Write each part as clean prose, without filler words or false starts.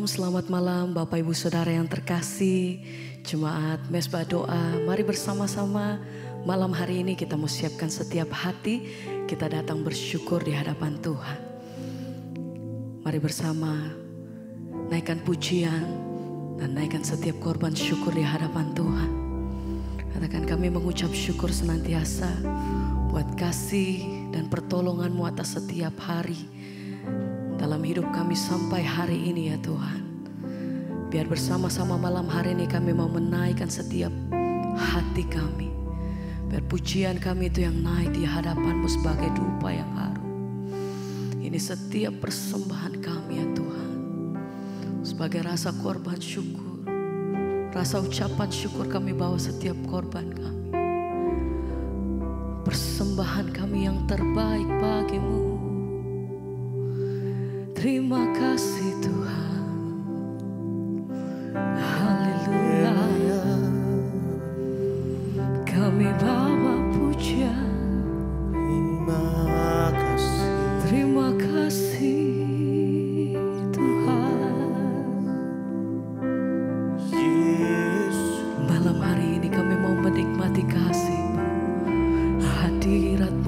Selamat malam Bapak Ibu Saudara yang terkasih, Jemaat Mesbah Doa. Mari bersama-sama malam hari ini kita mau siapkan setiap hati, kita datang bersyukur di hadapan Tuhan. Mari bersama naikkan pujian dan naikkan setiap korban syukur di hadapan Tuhan. Katakan, kami mengucap syukur senantiasa buat kasih dan pertolongan-Mu atas setiap hari dalam hidup kami sampai hari ini ya Tuhan. Biar bersama-sama malam hari ini kami mau menaikkan setiap hati kami. Biar pujian kami itu yang naik di hadapan-Mu sebagai dupa yang harum. Ini setiap persembahan kami ya Tuhan, sebagai rasa korban syukur, rasa ucapan syukur kami bawa setiap korban kami. Persembahan kami yang terbaik bagi-Mu. Terima kasih Tuhan. Haleluya. Kami bawa pujian. Terima kasih. Terima kasih Tuhan. Yesus. Malam hari ini kami mau menikmati kasih-Mu. Hadirat-Mu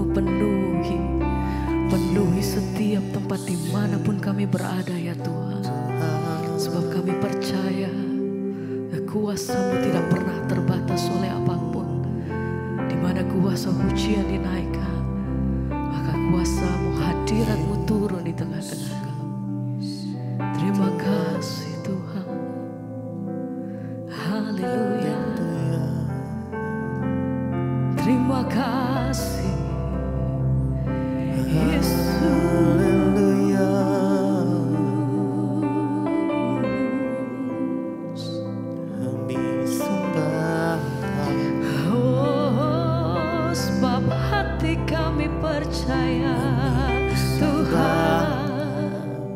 penuhi setiap tempat dimanapun kami berada ya Tuhan. Sebab kami percaya kuasa-Mu tidak pernah terbatas oleh apapun. Di mana kuasa pujian dinaikkan, maka kuasa-Mu, hadirat-Mu turun di tengah-tengah kami. Terima kasih Tuhan. Haleluya. Terima kasih Yesus. Haleluya. Kami sembah. Oh, sebab hati kami percaya Tuhan,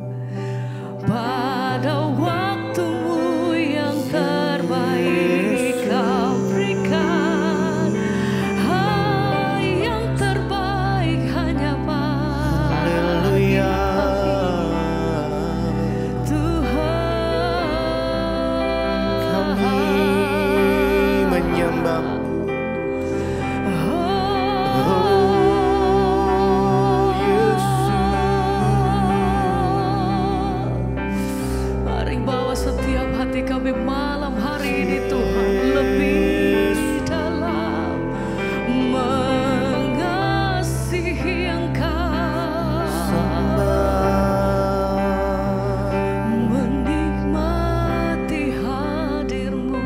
pada waktu-Mu yang terbaik Kau berikan. Yang terbaik hanya bagi Tuhan. Kami menyembah. Mari bawa setiap hati kami malam hari ini Tuhan lebih dalam mengasihi Engkau, menikmati hadir-Mu.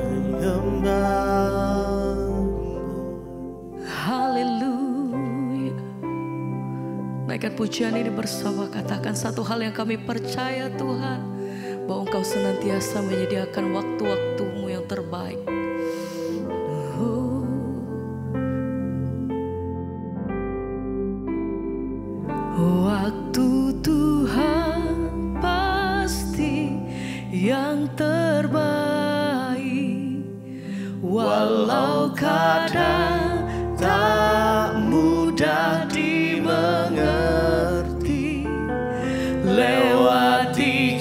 Haleluya. Naikkan pujian ini bersama, katakan satu hal yang kami percaya Tuhan, bahwa Engkau senantiasa menyediakan waktu-waktu-Mu yang terbaik. Waktu Tuhan pasti yang terbaik, walau kadang Tak mudah dimengerti, lewati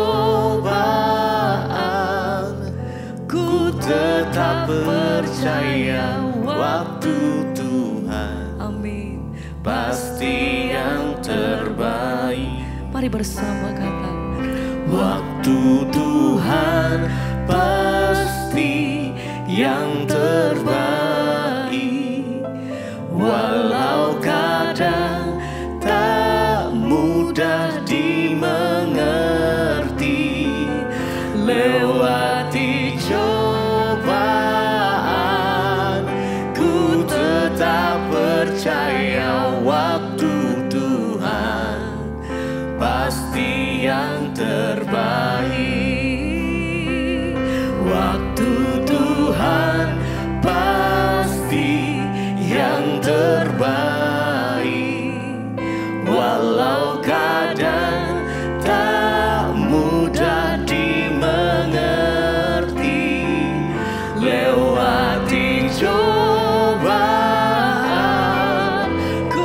cobaan, ku tetap percaya waktu Tuhan Amin. pasti yang terbaik. Mari bersama kata, Waktu Tuhan pasti yang terbaik, walau kadang tak mudah dimengerti, lewati cobaan, ku tetap percaya waktu Tuhan pasti yang terbaik. Waktu Tuhan pasti yang terbaik, walau kadang tak mudah dimengerti, lewati cobaan, ku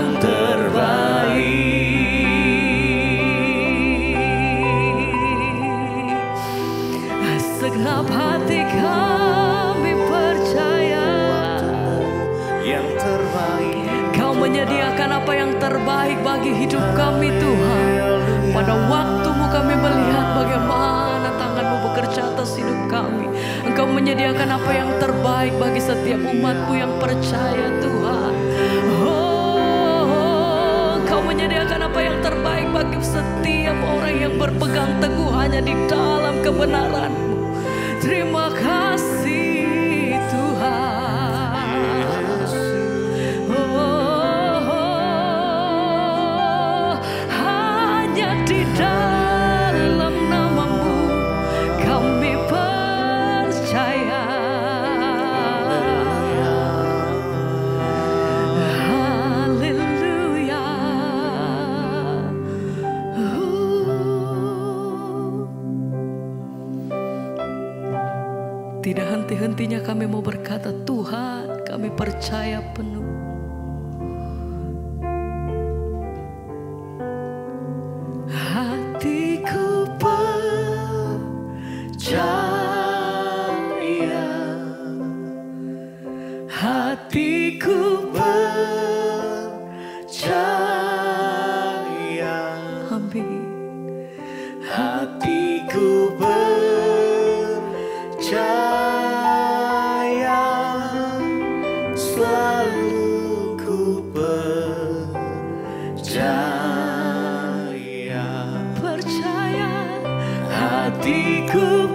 yang terbaik. Segenap hati kami percaya Yang terbaik. Kau menyediakan apa yang terbaik bagi hidup kami Tuhan. Pada waktumu kami melihat bagaimana tangan-Mu bekerja atas hidup kami. Engkau menyediakan apa yang terbaik bagi setiap umat-Mu yang percaya Tuhan. Engkau menyediakan apa yang terbaik bagi setiap orang yang berpegang teguh hanya di dalam kebenaran-Mu. Terima kasih Tuhan. Hanya di dalam nama-Mu kami percaya. Haleluya. Tidak henti-hentinya kami mau berkata, Tuhan, kami percaya penuh. Hatiku Percaya, hatiku percaya, amin. hatiku percaya, selalu ku percaya. Percaya, Hatiku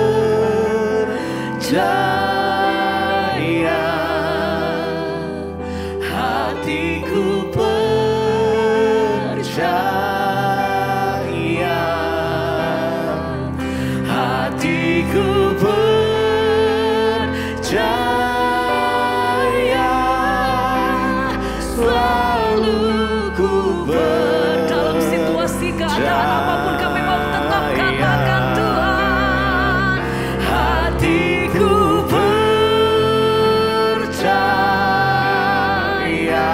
percaya, hatiku percaya, hatiku percaya, selalu ku dalam situasi keadaan apapun kami mau tetap katakan Tuhan. hatiku percaya,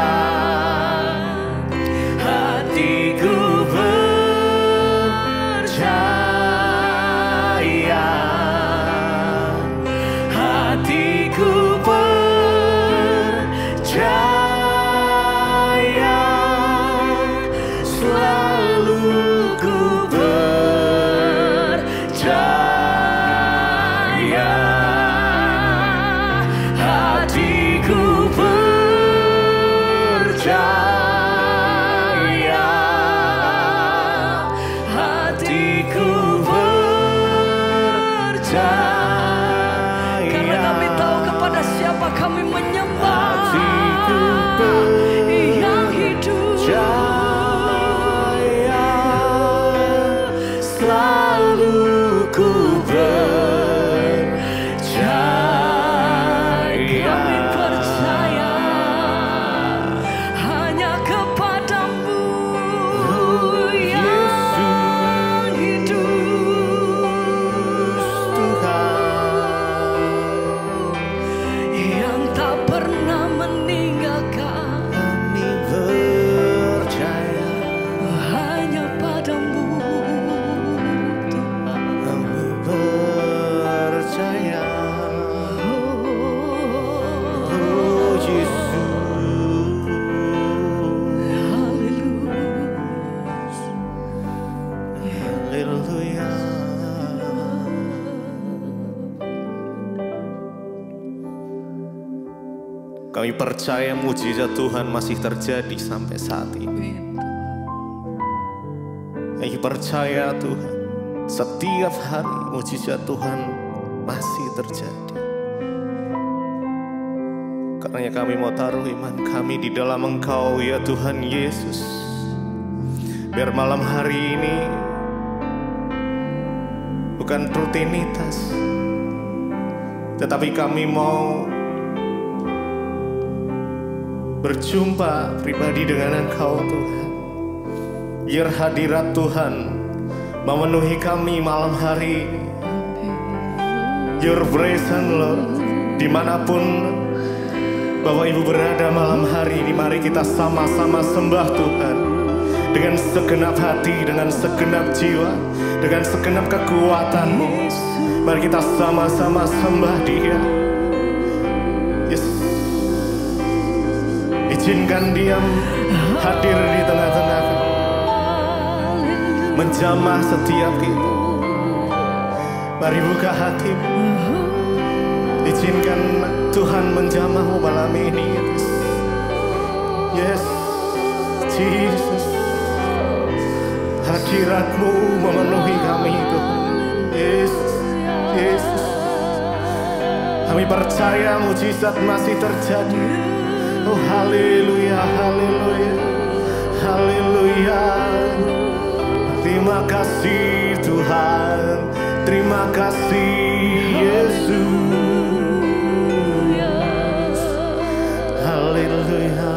hatiku percaya, hatiku percaya, selalu ku percaya, hatiku percaya, hatiku percaya, Karena kami tahu kepada siapa kami menyembah. hatiku Yang hidup. percaya, selalu ku percaya. Kami percaya hanya kepadamu yang hidup, Tuhan, yang tak pernah meninggalkan. kami percaya, Hanya padamu Tuhan. kami percaya. Oh Yesus, Haleluya. haleluya. Kami percaya mujizat Tuhan masih terjadi sampai saat ini. Kami percaya Tuhan, setiap hari mujizat Tuhan masih terjadi. Karena kami mau taruh iman kami di dalam Engkau ya Tuhan Yesus. Biar malam hari ini bukan rutinitas, tetapi kami mau berjumpa pribadi dengan Engkau Tuhan. Biar hadirat Tuhan memenuhi kami malam hari ini. Your presence Lord, dimanapun Bapak Ibu berada malam hari ini, mari kita sama-sama sembah Tuhan dengan segenap hati, dengan segenap jiwa, dengan segenap kekuatanmu. Mari kita sama-sama sembah Dia. Yes. Izinkan Dia hadir di tengah-tengah kami, menjamah setiap kita. Mari buka hatimu, izinkan Tuhan menjamahmu malam ini. Yes, Jesus, hadirat-Mu memenuhi kami Tuhan. Yesus, Yesus, kami percaya mujizat masih terjadi. Oh haleluya, haleluya, haleluya. Terima kasih Tuhan, terima kasih Yesus. Haleluya.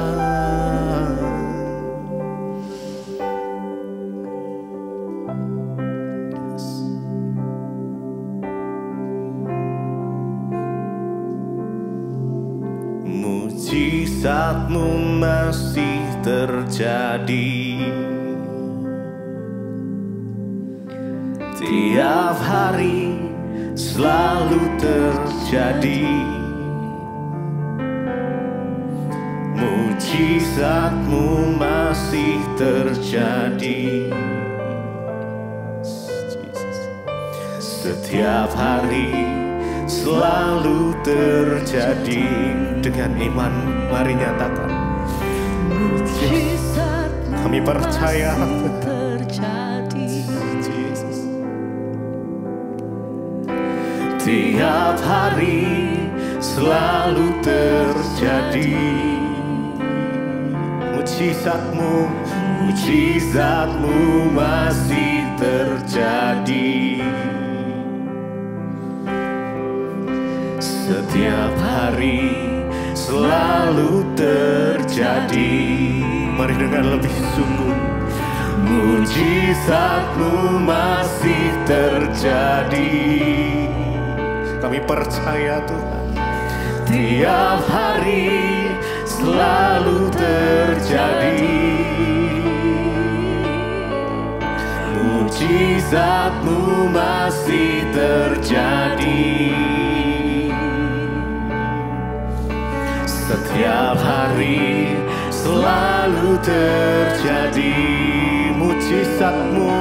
Mujizat-Mu masih terjadi tiap hari, selalu terjadi. Mujizat-Mu masih terjadi setiap hari, selalu terjadi. Dengan iman mari nyatakan, kami percaya terjadi. Tiap hari selalu terjadi. Mujizat-Mu, mujizat-Mu masih terjadi setiap hari, selalu terjadi. Mari dengan lebih sungguh. Mujizat-Mu masih terjadi. Kami percaya Tuhan, tiap hari selalu terjadi. Mujizat-Mu masih terjadi setiap hari, selalu terjadi. Mujizat-Mu,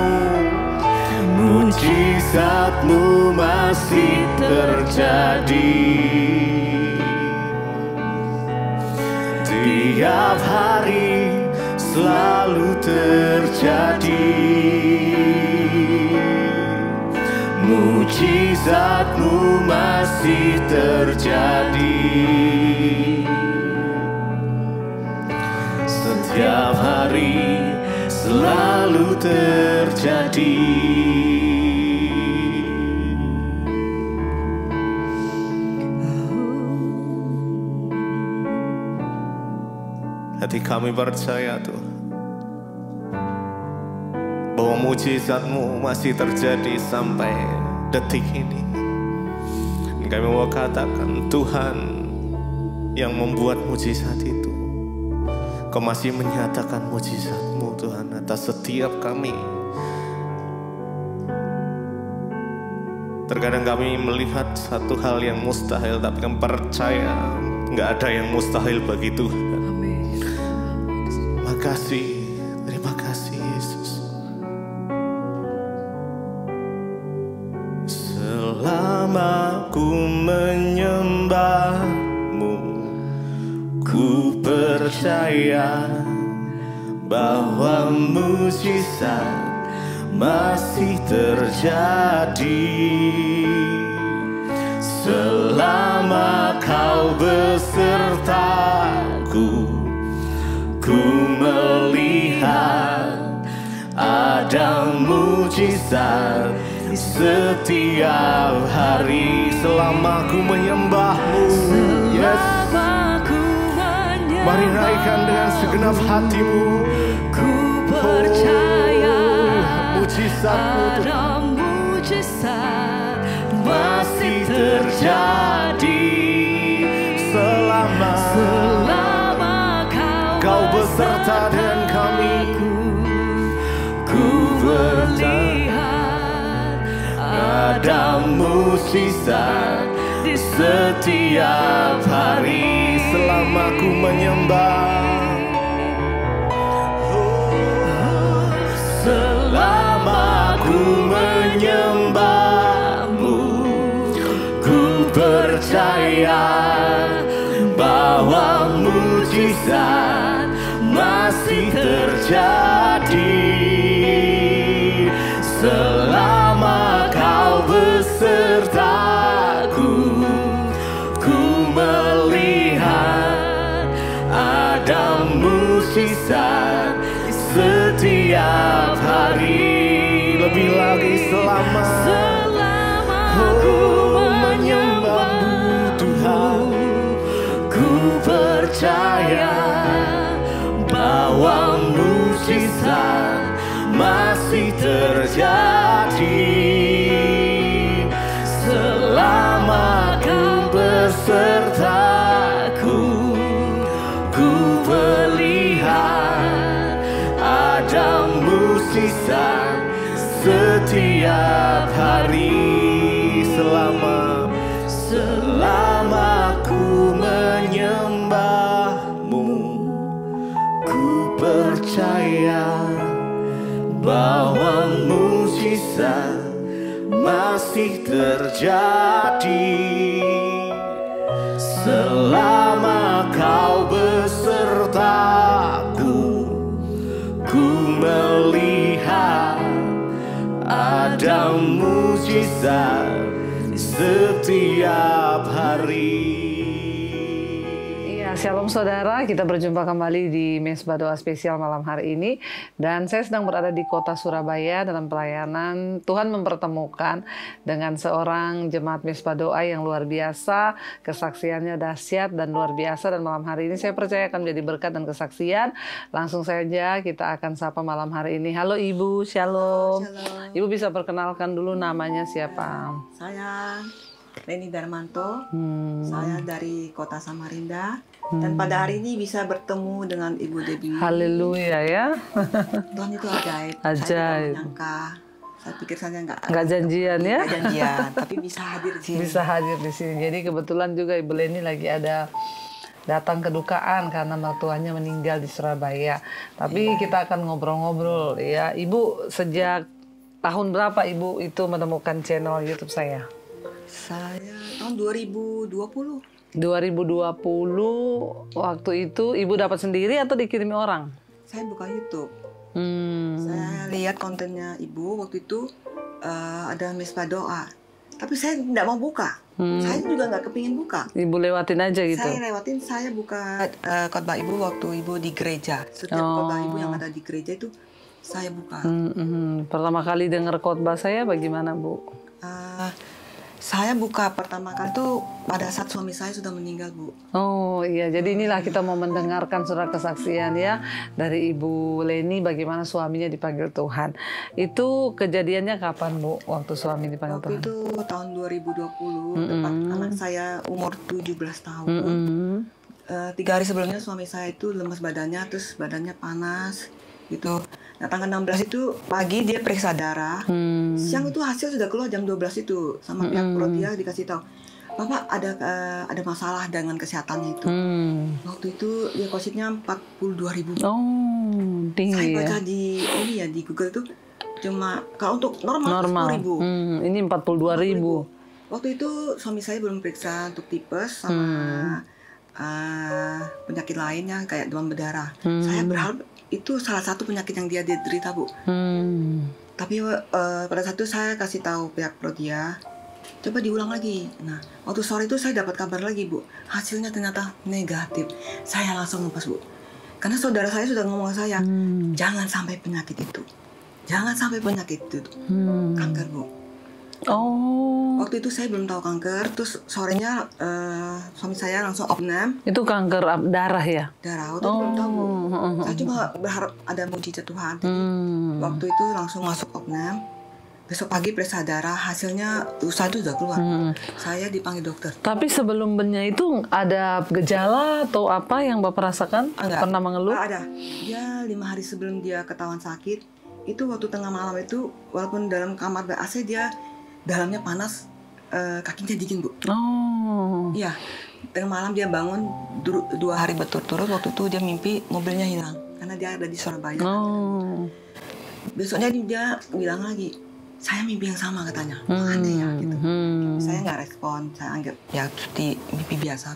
mujizat-Mu masih terjadi tiap hari, selalu terjadi. Mujizat-Mu masih terjadi setiap hari, selalu terjadi. Hati kami percaya Tuhan, bahwa mujizat-Mu masih terjadi sampai detik ini. Kami mau katakan, Tuhan yang membuat mujizat itu, Kau masih menyatakan mujizat-Mu Tuhan atas setiap kami. Terkadang kami melihat satu hal yang mustahil, tapi kami percaya nggak ada yang mustahil bagi Tuhan. Terima kasih Yesus. Selama ku menyembah-Mu, ku percaya bahwa mujizat masih terjadi. Selama Kau besertaku, ku melihat ada mujizat setiap hari. Selama ku menyembah-Mu, yes. Mari naikkan dengan segenap hatimu. Ku percaya mujizat-Mu ada mujizat masih terjadi selama beserta dengan kami. Ku melihat ada mukjizat di setiap hari. Selama ku menyembah, selama ku menyembahmu, ku percaya bahwa mukjizat masih terjadi. Selama kau besertaku, ku melihat ada mukjizat setiap hari. lebih lagi selama ku menyembahmu Tuhan, ku percaya bahwa mukjizat masih terjadi. Selama kau besertaku, ku melihat ada mukjizat setiap hari. Selama ku menyembahmu, ku percaya bahwa mukjizat masih terjadi. Selama kau besertaku, ku melihat ada mukjizat setiap hari. Shalom saudara, kita berjumpa kembali di Mesbah Doa Spesial malam hari ini. Dan saya sedang berada di kota Surabaya dalam pelayanan. Tuhan mempertemukan dengan seorang jemaat Mesbah Doa yang luar biasa. Kesaksiannya dahsyat dan luar biasa. Dan malam hari ini saya percaya akan menjadi berkat dan kesaksian. Langsung saja kita akan sapa malam hari ini. Halo Ibu, Shalom. Shalom. Ibu bisa perkenalkan dulu namanya siapa? Saya Leni Darmanto, saya dari kota Samarinda. Dan pada hari ini bisa bertemu dengan Ibu Debbie. Haleluya ya. Tuhan itu ajaib. Ajaib. Saya tidak menyangka. Saya pikir saja nggak janjian ya. Nggak janjian, tapi bisa hadir di sini. Bisa hadir di sini. Jadi kebetulan juga Ibu Leni lagi ada datang kedukaan karena mertuanya meninggal di Surabaya. Tapi kita akan ngobrol-ngobrol ya. Ibu sejak tahun berapa Ibu itu menemukan channel YouTube saya? Saya tahun 2020. 2020 waktu itu Ibu dapat sendiri atau dikirimi orang? Saya buka YouTube. Saya lihat kontennya Ibu waktu itu ada Mesbah Doa. Tapi saya tidak mau buka. Saya juga nggak kepingin buka. Ibu lewatin aja gitu? Saya buka khotbah Ibu waktu Ibu di gereja. Setiap khotbah Ibu yang ada di gereja itu saya buka. Pertama kali dengar khotbah saya bagaimana Bu? Saya buka pertama kali itu pada saat suami saya sudah meninggal, Bu. Oh iya, jadi inilah kita mau mendengarkan surat kesaksian ya dari Ibu Leni bagaimana suaminya dipanggil Tuhan. Itu kejadiannya kapan Bu, waktu suami dipanggil Tuhan? Waktu itu tahun 2020, tepat anak saya umur 17 tahun. 3 hari sebelumnya suami saya itu lemas badannya, terus badannya panas gitu. Nah, tanggal 16 itu pagi dia periksa darah. Siang itu hasil sudah keluar jam 12 itu. Sama pihak Prodia dikasih tahu, Bapak ada masalah dengan kesehatannya itu. Waktu itu dia kositnya 42.000. Oh, tinggi. Saya baca ya? di Google itu cuma kalau untuk normal. 10.000. Ini 42.000. Waktu itu suami saya belum periksa untuk tipes sama penyakit lainnya kayak demam berdarah. Saya berharap itu salah satu penyakit yang dia derita, Bu. Tapi pada saat itu saya kasih tahu pihak Prodia, coba diulang lagi. Nah, waktu sore itu saya dapat kabar lagi, Bu. Hasilnya ternyata negatif. Saya langsung lepas, Bu. Karena saudara saya sudah ngomong ke saya, jangan sampai penyakit itu. Jangan sampai penyakit itu. Kanker, Bu. Oh. Waktu itu saya belum tahu kanker, terus sorenya suami saya langsung opname. Itu kanker darah ya? Darah, waktu itu belum tahu. Saya cuma berharap ada mujizat Tuhan. Waktu itu langsung masuk opname, Besok pagi periksa darah, hasilnya usaha itu udah keluar. Saya dipanggil dokter. Tapi sebelumnya itu ada gejala atau apa yang Bapak rasakan? Enggak. Pernah mengeluh? Ada. Dia 5 hari sebelum dia ketahuan sakit, itu waktu tengah malam itu, walaupun dalam kamar AC dia dalamnya panas, kakinya dingin Bu. Oh. Iya. Tengah malam dia bangun 2 hari berturut-turut. Waktu itu dia mimpi mobilnya hilang karena dia ada di Surabaya. Oh. Besoknya dia bilang lagi, saya mimpi yang sama katanya. Aneh ya gitu. Saya nggak respon, saya anggap ya seperti mimpi biasa.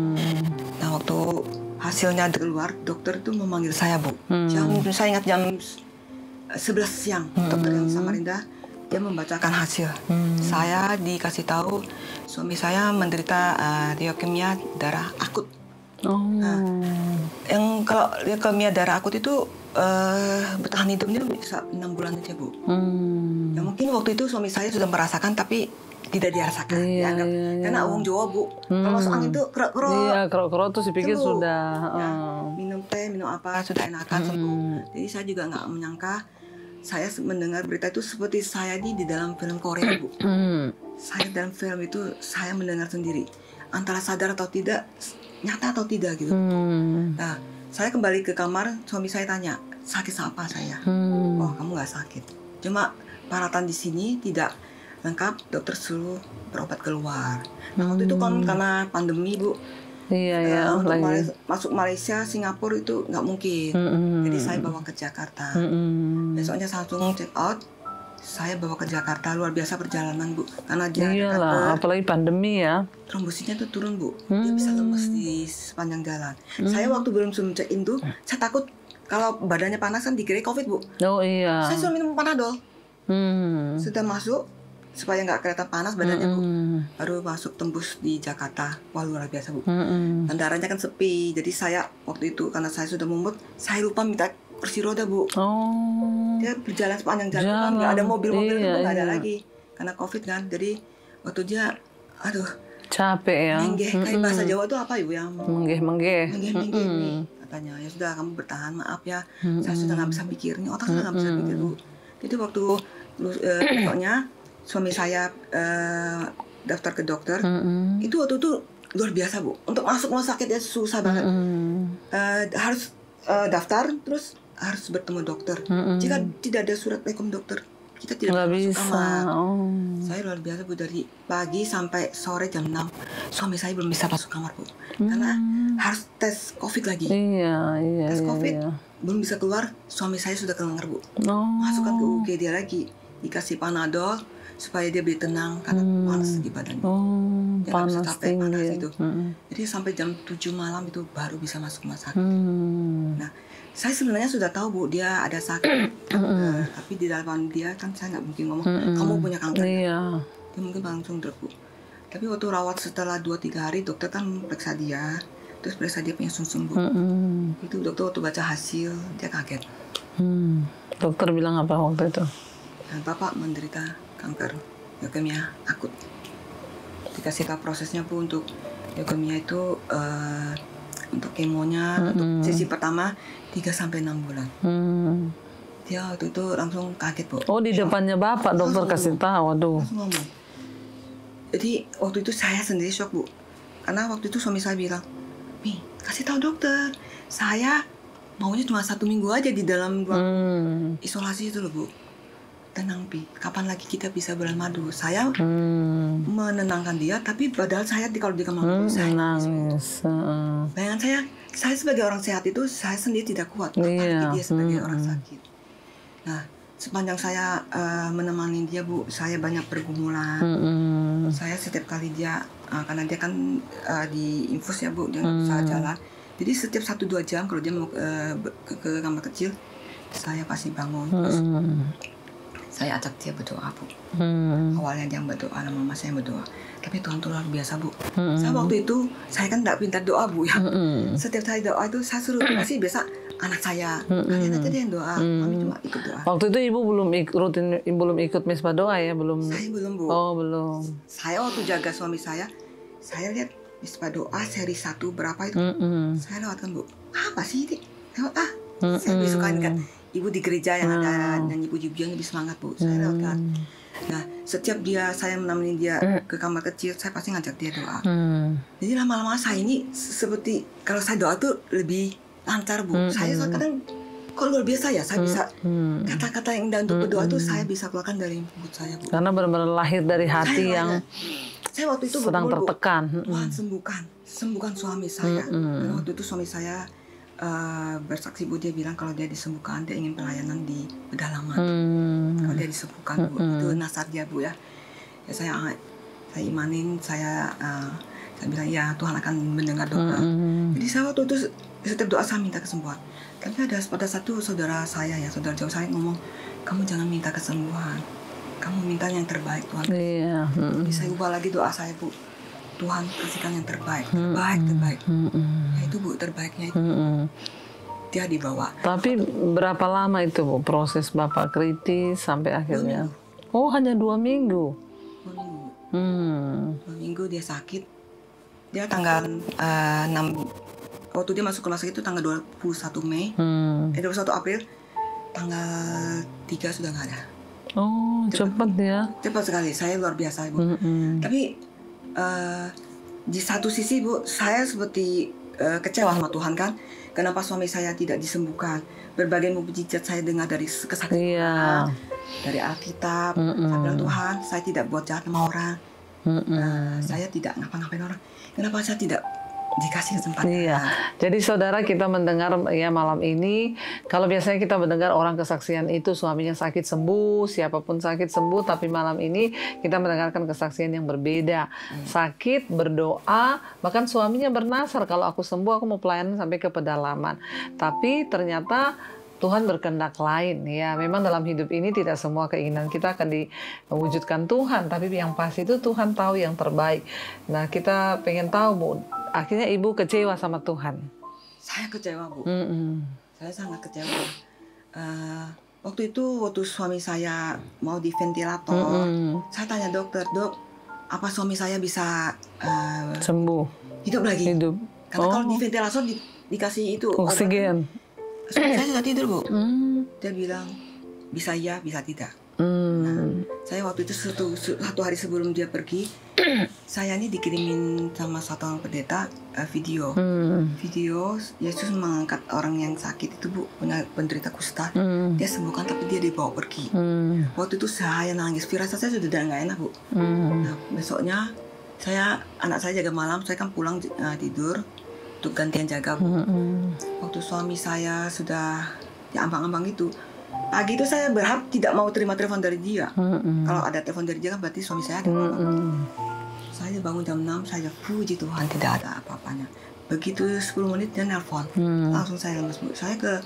Nah waktu hasilnya keluar, dokter itu memanggil saya Bu. Saya ingat jam 11 siang, dokter yang Samarinda, dia membacakan hasil. Saya dikasih tahu suami saya menderita leukemia darah akut. Nah, yang kalau leukemia darah akut itu bertahan hidupnya bisa 6 bulan aja Bu. Ya mungkin waktu itu suami saya sudah merasakan tapi tidak dirasakan. Dianggap karena wong Jawa Bu. Kalau masuk angin itu kerok-kerok. Iya, kerok-kerok tuh dipikir Sembuh. sudah. Ya, minum teh, minum apa sudah enakan sembuh. Jadi saya juga nggak menyangka. Saya mendengar berita itu seperti saya di dalam film Korea Bu. Saya dalam film itu saya mendengar sendiri. Antara sadar atau tidak, nyata atau tidak gitu. Nah, saya kembali ke kamar, suami saya tanya, sakit apa saya? Oh, kamu nggak sakit. Cuma peralatan di sini tidak lengkap, dokter suruh berobat keluar. Nah, waktu itu kan karena pandemi Bu. Iya ya. Untuk masuk Malaysia, Singapura itu nggak mungkin. Jadi saya bawa ke Jakarta. Besoknya saya langsung check out. Saya bawa ke Jakarta, luar biasa perjalanan Bu. Karena dia Iyalah, apalagi pandemi ya. trombositnya tuh turun Bu. Dia bisa lemes di sepanjang jalan. Saya waktu belum check in tuh, saya takut kalau badannya panas kan dikira COVID Bu. Oh iya. Saya suruh minum Panadol. Sudah masuk supaya nggak kelihatan panas badannya Bu. Baru masuk tembus di Jakarta. Wah luar biasa Bu. Bandaranya kan sepi. Jadi saya waktu itu karena saya sudah mumet, saya lupa minta kursi roda Bu. Oh. Dia berjalan sepanjang jalan kan nggak ada mobil-mobil itu nggak ada iya. lagi karena COVID kan. Jadi waktu dia, aduh, Capek ya. menggeh kayak bahasa Jawa tuh apa Ibu yang Menggeh. menggeh katanya. Ya sudah kamu bertahan, maaf ya, saya sudah nggak bisa pikir, ini otak saya nggak bisa pikir Bu. Jadi waktu besoknya suami saya daftar ke dokter, itu waktu itu luar biasa Bu. Untuk masuk rumah sakit ya susah banget. Harus daftar terus harus bertemu dokter. Jika tidak ada surat rekom dokter, kita tidak Nggak bisa masuk bisa. kamar. Oh. Saya luar biasa Bu, dari pagi sampai sore jam 6 suami saya belum bisa masuk kamar Bu. Karena harus tes COVID lagi. Iya. Tes COVID Iya. belum bisa keluar, suami saya sudah kelengar Bu. Oh. Masukkan ke UGD lagi, dikasih Panadol supaya dia lebih tenang karena panas di badannya. Oh, Dia nggak bisa panas capek, panas tinggi. itu. Jadi sampai jam 7 malam itu baru bisa masuk rumah sakit. Nah, saya sebenarnya sudah tahu Bu, dia ada sakit kanker. Tapi di dalam dia kan saya nggak mungkin ngomong, kamu punya kanker. Iya. Dia mungkin langsung drop Bu. Tapi waktu rawat setelah 2-3 hari, dokter kan periksa dia. Terus periksa dia punya sumsum Bu. Itu dokter waktu baca hasil, dia kaget. Dokter bilang apa waktu itu? Nah, Bapak menderita kanker leukemia akut. Dikasih tahu prosesnya Bu, untuk leukemia itu untuk kemonya untuk sesi pertama 3-6 bulan. Dia waktu itu langsung kaget Bu. Oh, di depannya Bapak dokter kasih tahu. Aduh. Langsung ngomong. Jadi waktu itu saya sendiri shock Bu. Karena waktu itu suami saya bilang, "Mi, kasih tahu dokter. Saya maunya cuma 1 minggu aja di dalam ruang isolasi itu loh Bu. Tenang Pi, kapan lagi kita bisa bulan madu?" Saya menenangkan dia, tapi padahal saya kalau di kamar mandi saya Nangis. bayangan saya sebagai orang sehat itu saya sendiri tidak kuat, apalagi dia sebagai orang sakit. Nah, sepanjang saya menemani dia Bu, saya banyak pergumulan. Saya setiap kali dia, karena dia kan di infus ya Bu, dia nggak bisa jalan. Jadi setiap 1-2 jam kalau dia mau ke kamar kecil, saya pasti bangun. Terus saya ajak dia berdoa Bu. Awalnya dia berdoa, lama-lama saya berdoa. Tapi Tuhan itu luar biasa Bu. Saya waktu itu, saya kan tidak pintar doa Bu ya. Setiap saya doa itu saya suruh kasih biasa anak saya. Kalian aja deh yang doa, kami cuma ikut doa. Waktu itu ibu belum ikut misbah doa ya, belum? Saya belum Bu. Oh, belum. Saya waktu jaga suami saya lihat misbah doa seri 1 berapa itu. Saya lewatkan Bu. Apa sih ini? Lewat Saya lebih suka kan ibu di gereja yang ada nyanyi puji-pujian lebih semangat Bu. Saya lewatkan. Nah, setiap saya menemani dia ke kamar kecil, saya pasti ngajak dia doa. Jadi lama-lama saya ini seperti kalau saya doa tuh lebih lancar, Bu. Saya kadang kok luar biasa ya, saya bisa kata-kata yang indah untuk berdoa tuh saya bisa keluarkan dari mulut saya, Bu. Karena benar-benar lahir dari hati saya waktu itu sedang tertekan. Tuhan sembuhkan suami saya. Dan waktu itu suami saya bersaksi, Bu, dia bilang kalau dia disembuhkan, dia ingin pelayanan di pedalaman. Kalau dia disembuhkan, Bu, itu nasar dia, Bu, ya. Ya saya imanin, saya bilang ya Tuhan akan mendengar doa. Jadi saya waktu itu setiap doa saya minta kesembuhan. Tapi pada satu saudara saya ya, saudara jauh saya ngomong, kamu jangan minta kesembuhan, kamu minta yang terbaik, Tuhan. Iya. Jadi saya ubah lagi doa saya, Bu. Tuhan kasihkan yang terbaik, terbaik. Ya itu, Bu, terbaiknya itu. Dia dibawa. Tapi berapa lama itu, Bu, proses Bapak kritis sampai akhirnya? 2 minggu. Oh, hanya 2 minggu. 2 minggu. 2 minggu dia sakit. Dia tanggal 6. Waktu dia masuk rumah sakit itu tanggal 21 Mei. 21 April. Tanggal 3 sudah nggak ada. Oh, cepat ya. Cepat sekali. Saya luar biasa, Bu. Tapi di satu sisi, Bu, saya seperti kecewa sama Tuhan kan. Kenapa suami saya tidak disembuhkan? Berbagai mukjizat saya dengar dari kesaksian dari Alkitab. Saya bilang, Tuhan, saya tidak buat jahat sama orang. Saya tidak ngapa-ngapain orang. Kenapa saya tidak dikasih kesempatan? Iya. Jadi saudara, kita mendengar ya malam ini, kalau biasanya kita mendengar orang kesaksian itu suaminya sakit sembuh, siapapun sakit sembuh, tapi malam ini kita mendengarkan kesaksian yang berbeda. Sakit, berdoa, bahkan suaminya bernasar, kalau aku sembuh aku mau pelayanan sampai ke pedalaman. Tapi ternyata Tuhan berkehendak lain ya. Memang dalam hidup ini tidak semua keinginan kita akan diwujudkan Tuhan, tapi yang pasti itu Tuhan tahu yang terbaik. Nah, kita pengen tahu, Bu, akhirnya Ibu kecewa sama Tuhan. Saya kecewa, Bu. Saya sangat kecewa. Waktu suami saya mau di ventilator, saya tanya dokter, Dok, apa suami saya bisa sembuh? Hidup lagi? Hidup. Karena kalau di ventilator dikasih itu oksigen. Saya sudah tidur, Bu. Dia bilang bisa ya, bisa tidak. Nah, saya waktu itu satu hari sebelum dia pergi, saya ini dikirimin sama satu orang pendeta video Yesus mengangkat orang yang sakit itu, Bu, punya penderita kusta. Dia sembuhkan tapi dia dibawa pergi. Waktu itu saya nangis, firasat saya sudah nggak enak, Bu. Nah, besoknya anak saya jaga malam, saya kan pulang tidur untuk gantian jaga, Bu. Waktu suami saya sudah ambang-ambang itu, pagi itu saya berharap tidak mau terima telepon dari dia. Kalau ada telepon dari dia kan berarti suami saya ada apa-apa. Saya bangun jam 6, saya puji Tuhan tidak ada apa-apanya. Begitu 10 menit dia nelpon, langsung saya lemes, Bu. Saya ke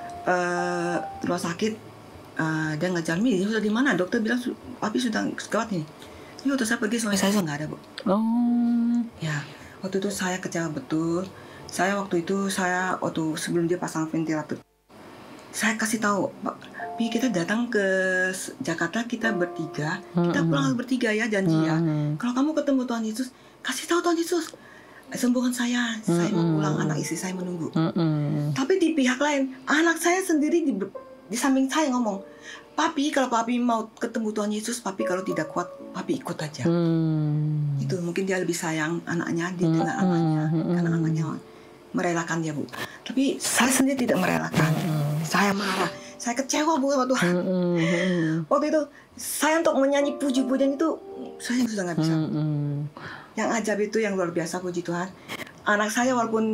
rumah sakit, dia ngajar, "Mi, sudah di mana?" Dokter bilang, "Papi sudah gawat nih." Ini waktu saya pergi suami saya nggak ada, Bu. Ya, waktu itu saya kecewa betul. Saya waktu sebelum dia pasang ventilator, saya kasih tahu, Pak, Pi, kita datang ke Jakarta, kita bertiga, kita pulang bertiga ya, janji ya. Kalau kamu ketemu Tuhan Yesus, kasih tahu Tuhan Yesus, sembuhkan saya mau pulang, anak istri saya menunggu. Tapi di pihak lain, anak saya sendiri di samping saya ngomong, Papi, kalau Papi mau ketemu Tuhan Yesus, Papi kalau tidak kuat, Papi ikut aja. Itu mungkin dia lebih sayang anaknya dengan anaknya, karena anaknya merelakan dia, Bu. Tapi saya sendiri tidak merelakan. Saya marah, saya kecewa, Bu, sama Tuhan. Waktu itu saya untuk menyanyi puji-pujian itu saya sudah nggak bisa. Yang ajaib itu, yang luar biasa, puji Tuhan. Anak saya walaupun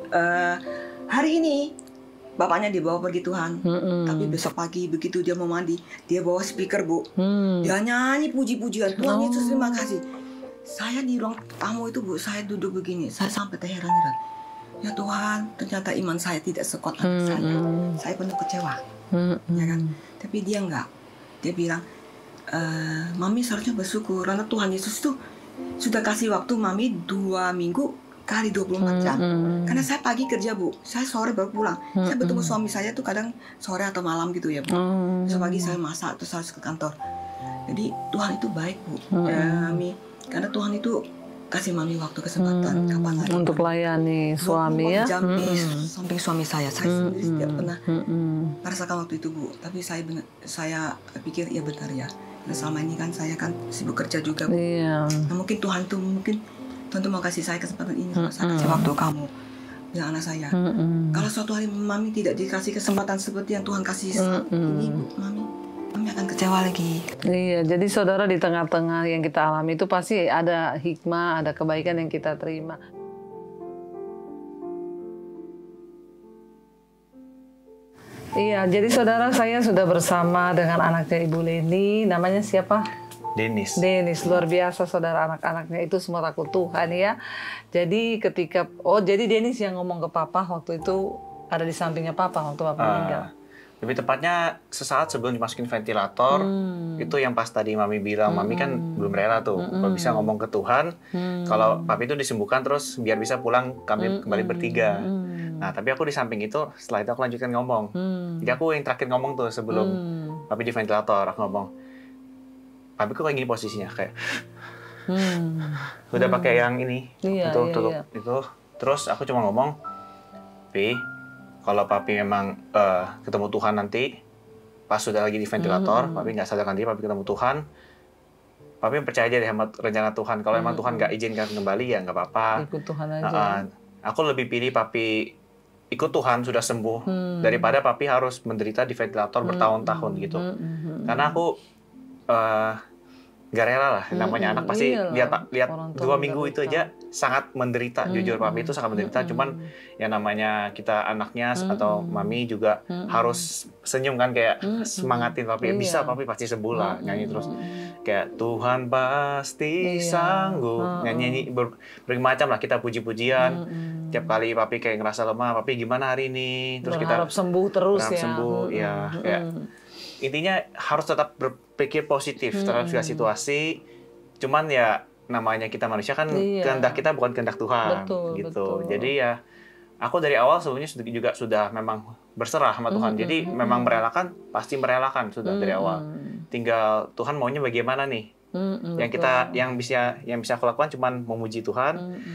hari ini bapaknya dibawa pergi Tuhan, tapi besok pagi begitu dia mau mandi, dia bawa speaker, Bu. Dia nyanyi puji-pujian, Tuhan Yesus terima kasih. Saya di ruang tamu itu, Bu, saya duduk begini, saya sampai terheran-heran. Ya Tuhan, ternyata iman saya tidak sekuat anak saya. Saya penuh kecewa, ya kan? Tapi dia enggak. Dia bilang, Mami seharusnya bersyukur karena Tuhan Yesus itu sudah kasih waktu Mami 2 minggu kali 24 jam. Karena saya pagi kerja, Bu, saya sore baru pulang. Saya bertemu suami saya tuh kadang sore atau malam gitu ya, Bu. Besok pagi saya masak terus harus ke kantor. Jadi Tuhan itu baik, Bu. Mami, karena Tuhan itu kasih Mami waktu kesempatan kapan lagi untuk layani suami ya. Jam di samping suami saya sendiri tidak pernah merasakan waktu itu, Bu. Tapi saya pikir ya benar ya. Nah, selama ini kan saya kan sibuk kerja juga, Bu. Iya. Nah, mungkin Tuhan tuh mau kasih saya kesempatan ini, saya kasih waktu kamu dengan anak saya. Kalau suatu hari Mami tidak dikasih kesempatan seperti yang Tuhan kasih saat ini, Bu, Mami akan kecewa lagi. Iya, jadi saudara, di tengah-tengah yang kita alami itu pasti ada hikmah, ada kebaikan yang kita terima. Iya, jadi saudara, saya sudah bersama dengan anaknya Ibu Leni, namanya siapa? Denis. Denis, luar biasa saudara, anak-anaknya itu semua takut Tuhan ya. Jadi jadi Denis yang ngomong ke Papa waktu itu ada di sampingnya Papa waktu Papa meninggal. Lebih tepatnya sesaat sebelum dimasukin ventilator, itu yang pas tadi Mami bilang, Mami kan belum rela tuh, kalau bisa ngomong ke Tuhan, kalau Papi itu disembuhkan terus biar bisa pulang kami kembali bertiga. Nah, tapi aku di samping itu, setelah itu aku lanjutkan ngomong. Jadi aku yang terakhir ngomong tuh sebelum Papi di ventilator, aku ngomong, Papi kok kayak gini posisinya, kayak udah pakai yang ini, tutup itu. Terus aku cuma ngomong, Pi, kalau Papi memang ketemu Tuhan nanti, pas sudah lagi di ventilator, Papi nggak sadarkan diri, Papi ketemu Tuhan, Papi percaya aja deh sama rencana Tuhan. Kalau emang Tuhan nggak izinkan kembali, ya nggak apa-apa. Ikut Tuhan aja. Aku lebih pilih Papi ikut Tuhan sudah sembuh, daripada Papi harus menderita di ventilator bertahun-tahun gitu. Karena aku nggak rela lah, namanya anak pasti lihat 2 minggu itu aja sangat menderita. Jujur Papi itu sangat menderita, cuman ya namanya kita anaknya atau Mami juga harus senyum kan, kayak semangatin Papi, bisa Papi pasti sembuh lah, nyanyi terus kayak Tuhan pasti sanggup, nyanyi berbagai macam lah, kita puji-pujian. Tiap kali Papi kayak ngerasa lemah, Papi gimana hari ini, terus berharap kita sembuh terus berharap ya. sembuh, ya kayak intinya harus tetap berpikir positif terhadap segala situasi. Cuman ya namanya kita manusia kan, kehendak kita bukan kehendak Tuhan. Betul. Jadi ya aku dari awal sebelumnya juga sudah memang berserah sama Tuhan. Jadi memang merelakan, pasti merelakan sudah dari awal. Tinggal Tuhan maunya bagaimana nih. Yang bisa aku lakukan cuman memuji Tuhan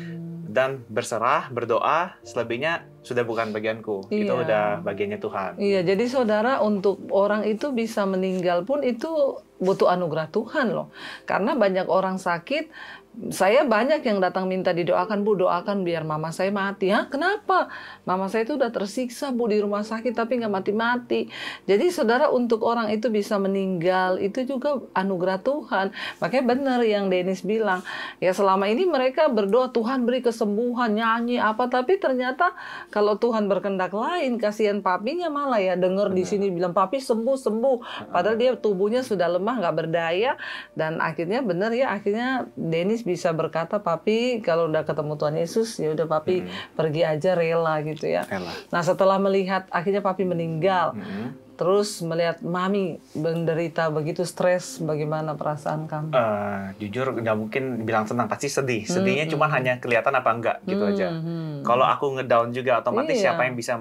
dan berserah, berdoa. Selebihnya sudah bukan bagianku. Itu udah bagiannya Tuhan. Iya, jadi saudara, untuk orang itu bisa meninggal pun itu butuh anugerah Tuhan loh. Karena banyak orang sakit, saya banyak yang datang minta didoakan, Bu, doakan biar mama saya mati. Hah, kenapa? Mama saya itu udah tersiksa, Bu, di rumah sakit tapi nggak mati-mati. Jadi saudara, untuk orang itu bisa meninggal itu juga anugerah Tuhan. Makanya benar yang Denis bilang, ya selama ini mereka berdoa Tuhan beri kesembuhan, nyanyi apa, tapi ternyata kalau Tuhan berkehendak lain, kasihan papinya malah ya dengar di sini bilang papi sembuh. Padahal dia tubuhnya sudah lemah, nggak berdaya, dan akhirnya benar ya, akhirnya Denis bisa berkata, Papi kalau udah ketemu Tuhan Yesus, ya udah Papi pergi aja, rela gitu ya. Nah, setelah melihat akhirnya Papi meninggal, terus melihat Mami menderita begitu stres, bagaimana perasaan kamu? Jujur nggak mungkin bilang senang, pasti sedih. Sedihnya cuma hanya kelihatan apa enggak gitu aja. Kalau aku ngedown juga otomatis siapa yang bisa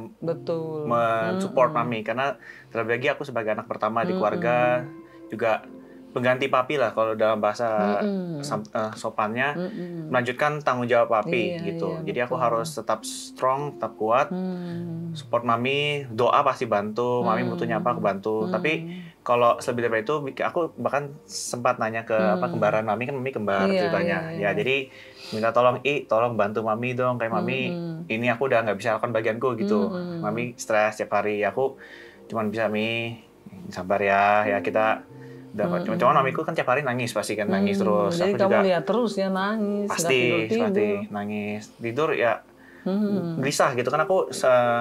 mensupport Mami, karena terlebih lagi aku sebagai anak pertama di keluarga, juga pengganti Papi lah kalau dalam bahasa sopannya, melanjutkan tanggung jawab Papi gitu. Jadi aku harus tetap strong, tetap kuat, support Mami, doa pasti bantu, Mami butuhnya apa aku bantu. Tapi kalau lebih dari itu, aku bahkan sempat nanya ke kembaran Mami, kan Mami kembar ceritanya. Ya jadi minta tolong, tolong bantu Mami dong, kayak Mami ini aku udah nggak bisa lakukan bagianku gitu. Mami stres tiap hari, aku cuman bisa Mi sabar ya kita dapat. Cuman mamiku kan tiap hari nangis, pasti kan nangis terus. Jadi aku kamu juga lihat terus ya nangis, pasti nangis, tidur ya gelisah gitu kan. Aku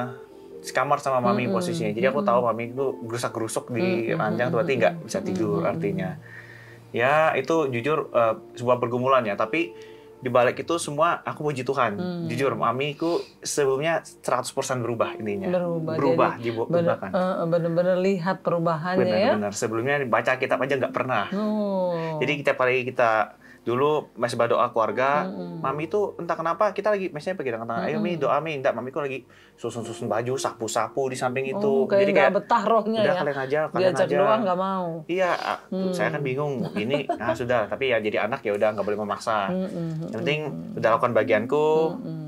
sekamar sama Mami posisinya, jadi aku tahu Mami itu gerusak-gerusuk di ranjang tuh, berarti nggak bisa tidur. Artinya ya itu jujur sebuah pergumulan ya, tapi di balik itu semua aku puji Tuhan. Jujur Mamiku sebelumnya 100% berubah intinya. Berubah di belakang. Benar-benar lihat perubahannya ya. Benar. Sebelumnya baca kitab aja nggak pernah. Jadi tiap kali kita dulu masih berdoa keluarga, Mami itu entah kenapa kita lagi misalnya pergi dengan tangan, ayo Mi doa Mi, enggak, Mamiku lagi susun baju, sapu-sapu di samping itu. Jadi kayak betah rohnya udah, ya. Kalian aja. Diajak doa nggak mau. Iya, saya kan bingung. Ini sudah, tapi ya jadi anak ya udah nggak boleh memaksa. Yang penting udah lakukan bagianku,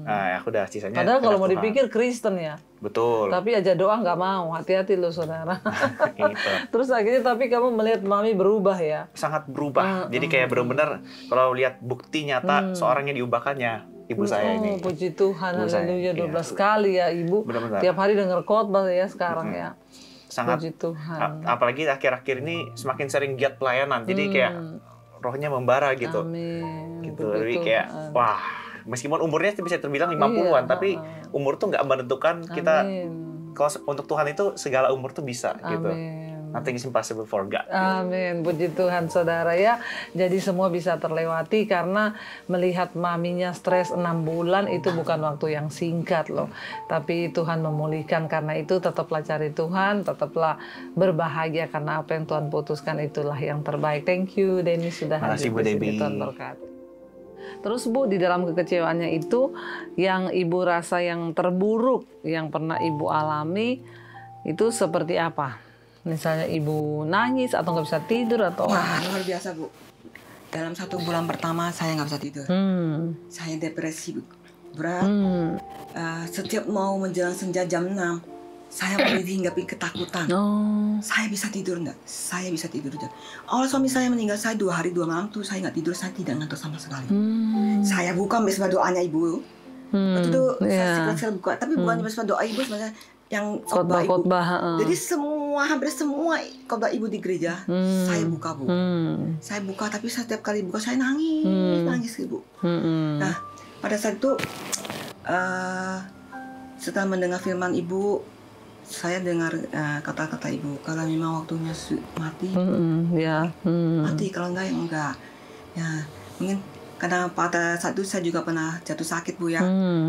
Nah, aku udah sisanya. Padahal kalau mau Tuhan. dipikir Kristen ya. Betul. Tapi aja doa nggak mau. Hati-hati loh saudara. Gitu. Terus akhirnya tapi kamu melihat mami berubah ya. Sangat berubah. Jadi kayak benar-benar kalau lihat bukti nyata seorang yang diubahkannya ibu saya ini. Puji Tuhan, Ibu saya, haleluya, 12 iya. kali ya ibu. Benar-benar. Tiap hari dengar khotbah ya sekarang ya. Sangat. Puji Tuhan. Apalagi akhir-akhir ini semakin sering giat pelayanan. Jadi kayak rohnya membara gitu. Amin. Gitu. Puji Jadi kayak Tuhan. wah, meskipun umurnya bisa terbilang 50-an, Iya, tapi umur tuh nggak menentukan kita. Amin. Kalau untuk Tuhan itu segala umur tuh bisa gitu. Amin. Nothing is impossible for God. Amin, puji Tuhan saudara ya. Jadi semua bisa terlewati karena melihat maminya stres 6 bulan itu bukan waktu yang singkat loh. Tapi Tuhan memulihkan, karena itu tetaplah cari Tuhan, tetaplah berbahagia karena apa yang Tuhan putuskan itulah yang terbaik. Thank you Denny sudah Makasih, hadir Bu di sini. Debbie. Tuhan berkati. Terus Bu, di dalam kekecewaannya itu yang Ibu rasa yang terburuk yang pernah Ibu alami itu seperti apa? Misalnya Ibu nangis atau nggak bisa tidur atau... Wah, luar biasa Bu. Dalam 1 bulan pertama saya nggak bisa tidur. Saya depresi Bu. Berat. Setiap mau menjelang senja jam 6, saya mulai dihinggapi ketakutan. Saya bisa tidur enggak? Saya bisa tidur enggak? Awal suami saya meninggal, saya 2 hari 2 malam tuh saya nggak tidur, saya tidak ngantuk sama sekali. Saya buka mesbah doanya ibu. Waktu itu saya buka, tapi bukan mesbah doa ibu, sebenarnya yang khotbah ibu. Jadi hampir semua khotbah ibu di gereja saya buka Bu. Saya buka, tapi setiap kali buka saya nangis ibu. Nah pada saat itu setelah mendengar firman ibu, saya dengar kata-kata ibu, kalau memang waktunya mati, mati, kalau enggak ya enggak. Ya mungkin karena pada saat itu saya juga pernah jatuh sakit Bu ya.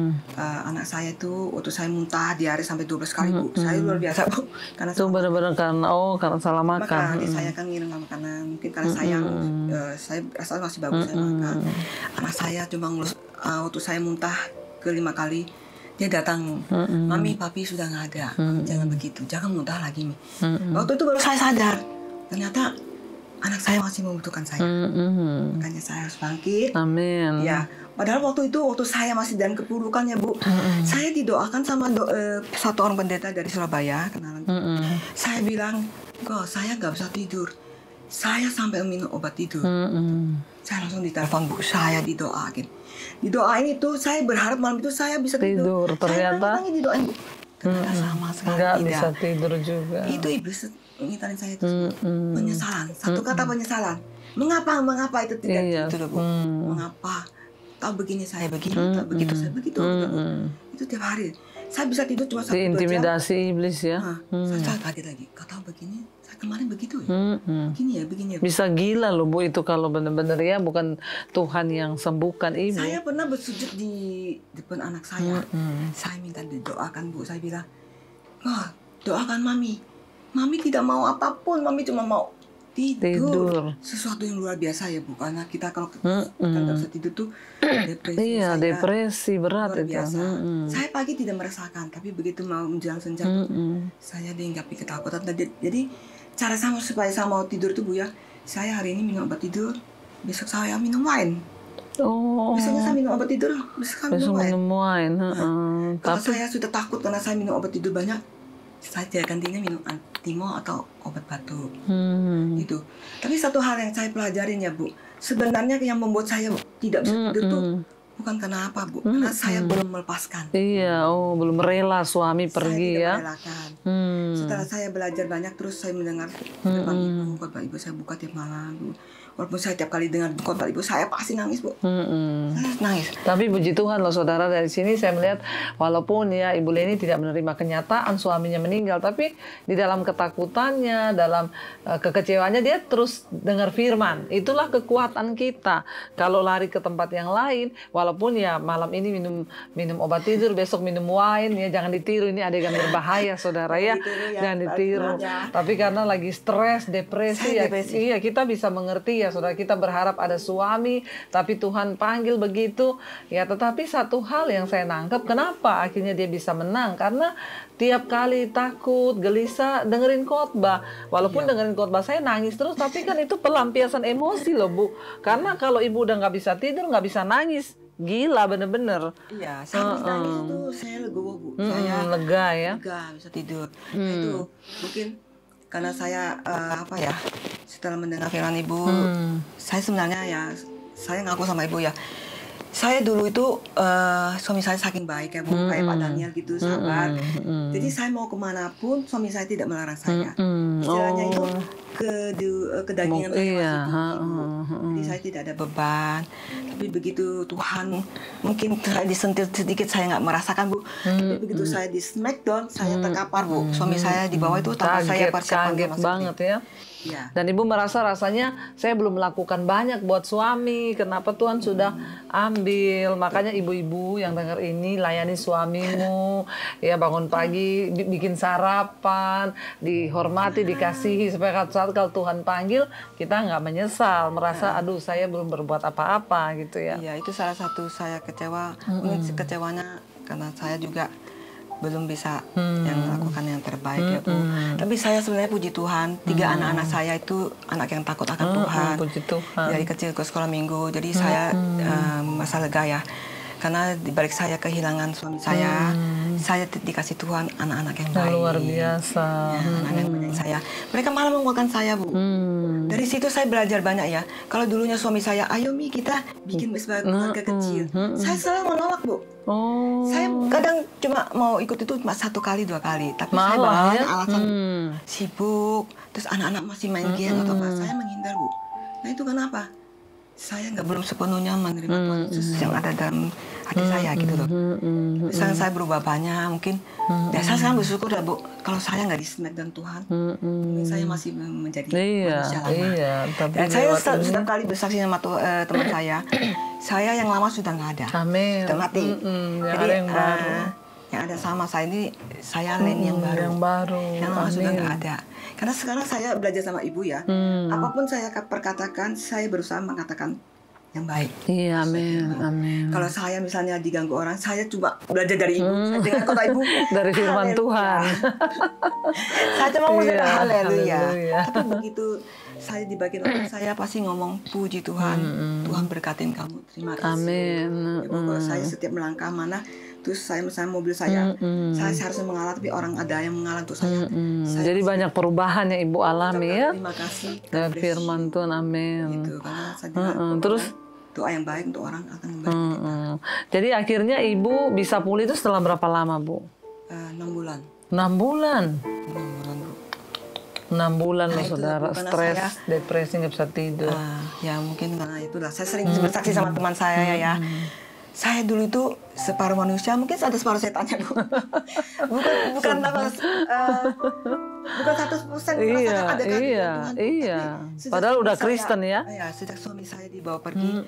Anak saya itu waktu saya muntah diare sampai 12 kali Bu. Saya luar biasa Bu. Karena itu benar-benar karena salah makan. Maka saya kan ngirim makanan, mungkin karena sayang, saya rasa masih bagus saya makan. Anak saya cuma ngurus waktu saya muntah ke 5 kali. Dia datang, Mami, Papi sudah nggak ada, jangan begitu, jangan muntah lagi. Waktu itu baru saya sadar, ternyata anak saya masih membutuhkan saya. Makanya saya harus bangkit. Amin. Ya, padahal waktu itu waktu saya masih dalam keburukannya Bu, saya didoakan sama satu orang pendeta dari Surabaya, kenalan. Saya bilang, kok saya nggak bisa tidur. Saya sampai minum obat tidur. Saya langsung ditelepon Bu, saya didoain. Didoain itu saya berharap malam itu saya bisa tidur. Ternyata saya didoain Bu. Ternyata sama sekali nggak tidak. bisa tidur juga. Itu iblis ngintarin saya itu penyesalan, satu kata penyesalan. Mengapa itu tidak itu Bu? Mengapa? Tahu begini saya begini, tahu begitu saya begitu. Itu tiap hari. Saya bisa tidur cuma 1-2 jam. Diintimidasi iblis ya. Saya kaget lagi. Kau tahu begini? Saya kemarin begitu ya. Begini ya. Bisa gila loh Bu itu kalau benar-benar ya bukan Tuhan yang sembuhkan Ibu. Saya pernah bersujud di depan anak saya. Saya minta didoakan Bu. Saya bilang, doakan Mami. Mami tidak mau apapun, Mami cuma mau tidur. Sesuatu yang luar biasa ya Bu, karena kita kalau nggak bisa tidur tuh depresi. Iya, depresi berat luar itu. biasa. Saya pagi tidak merasakan, tapi begitu mau menjelang senja saya dihinggapi ketakutan. Jadi cara sama supaya saya mau tidur tuh Bu ya, saya hari ini minum obat tidur, besok saya minum wine. Besoknya saya minum obat tidur, besok saya minum wine. Kalau saya sudah takut karena saya minum obat tidur banyak, saya gantinya minum antimo atau obat batuk. Gitu. Tapi satu hal yang saya pelajarin ya Bu, sebenarnya yang membuat saya tidak bisa tidur tuh bukan karena apa Bu, karena saya belum melepaskan. Iya, belum rela suami pergi ya. Saya tidak merelakan. Setelah saya belajar banyak, terus saya mendengar khotbah ibu, khotbah ibu saya buka tiap malam Bu. Walaupun saya tiap kali dengar khotbah ibu, saya pasti nangis Bu. Saya nangis. Tapi puji Tuhan loh saudara, dari sini saya melihat walaupun ya Ibu Leni tidak menerima kenyataan suaminya meninggal, tapi di dalam ketakutannya, dalam kekecewaannya dia terus dengar firman. Itulah kekuatan kita. Kalau lari ke tempat yang lain, walaupun ya malam ini minum obat tidur, besok minum wine, ya jangan ditiru, ini adegan berbahaya saudara ya. Jangan ditiru. Tapi karena lagi stres, depresi ya, iya kita bisa mengerti ya saudara, kita berharap ada suami, tapi Tuhan panggil begitu. Ya, tetapi satu hal yang saya nangkep, kenapa akhirnya dia bisa menang? Karena tiap kali takut, gelisah, dengerin khotbah. Walaupun dengerin khotbah saya nangis terus, tapi kan itu pelampiasan emosi loh Bu. Karena kalau ibu udah nggak bisa tidur, nggak bisa nangis, gila bener-bener. Iya, habis nangis itu saya legowo Bu. Saya lega ya. lega, bisa tidur. Nah, itu mungkin karena saya setelah mendengar firman Ibu, saya sebenarnya ya, saya ngaku sama Ibu ya. Saya dulu itu suami saya saking baik ya Bu, kayak Pak Daniel gitu, sabar. Jadi saya mau kemanapun suami saya tidak melarang saya. Istilahnya itu kedagingan saya masih tinggi. Jadi saya tidak ada beban. Tapi begitu Tuhan, mungkin saya disentil sedikit saya nggak merasakan Bu. Tapi begitu saya di smackdown, saya terkapar Bu. Suami saya di bawah itu tanpa saya persiapan kaget banget ya. Ya. Dan ibu merasa rasanya saya belum melakukan banyak buat suami. Kenapa Tuhan sudah ambil? Makanya ibu-ibu yang dengar ini, layani suamimu. Ya, bangun pagi, bikin sarapan, dihormati, dikasihi. Supaya saat kalau Tuhan panggil, kita nggak menyesal. Merasa, aduh saya belum berbuat apa-apa gitu ya. Iya, itu salah satu saya kecewa. Mungkin kecewanya karena saya juga belum bisa yang melakukan yang terbaik ya Bu. Tapi saya sebenarnya puji Tuhan, 3 anak-anak saya itu anak yang takut akan Tuhan. Puji Tuhan. Dari kecil ke sekolah minggu, jadi saya merasa lega ya. Karena dibalik saya kehilangan suami saya dikasih Tuhan anak-anak yang baik. Luar biasa. Ya, anak-anak yang banyak saya. Mereka malah menguatkan saya Bu. Dari situ saya belajar banyak ya. Kalau dulunya suami saya, ayo Mi kita bikin mesbah keluarga kecil. Saya selalu menolak Bu. Saya kadang cuma mau ikut itu cuma 1 kali 2 kali, tapi saya banyak alasan sibuk, terus anak-anak masih main game atau apa, saya menghindar Bu. Nah itu kenapa? Saya nggak belum sepenuhnya menerima Tuhan Yesus yang ada dalam hati saya gitu loh. Misalnya saya berubah banyak, mungkin ya saya sekarang bersyukur ya Bu, kalau saya nggak di-smackdown Tuhan, mungkin saya masih menjadi manusia lama. Dan saya setiap kali bersaksi sama teman saya yang lama sudah nggak ada, Amin. sudah mati. Jadi ada yang baru. Yang ada sama saya ini, saya Leni yang baru. Yang lama sudah nggak ada. Karena sekarang saya belajar sama Ibu ya, apapun saya perkatakan, saya berusaha mengatakan yang baik. Iya, amin, amin. Kalau saya misalnya diganggu orang, saya coba belajar dari Ibu, saya dengar kata Ibu. Dari firman Tuhan. Saya cuma mengucapkan haleluya. Tapi begitu saya dibagian orang, saya pasti ngomong puji Tuhan, Tuhan berkatin kamu, terima kasih. Amin. Ya, kalau saya setiap melangkah mana, terus saya misalnya mobil saya harusnya mengalah, tapi orang ada yang mengalah untuk saya. Jadi banyak perubahan yang Ibu alami ya. Terima kasih. Dan firman Tuhan, amin. Gitu, karena saya dengar terus doa yang baik untuk orang akan membantu kita. Jadi akhirnya Ibu bisa pulih itu setelah berapa lama Bu? 6 bulan. 6 bulan. 6 bulan Bu. 6 bulan loh itu, saudara, karena stres, saya, depresi, nggak bisa tidur. Ya mungkin karena itulah. Saya sering bersaksi sama teman saya ya. Saya dulu itu separuh manusia, mungkin ada separuh setannya Bu. bukan apa, bukan 100% merasakan ada Tuhan. Iya. Padahal udah Kristen ya. Ya, sejak suami saya dibawa pergi,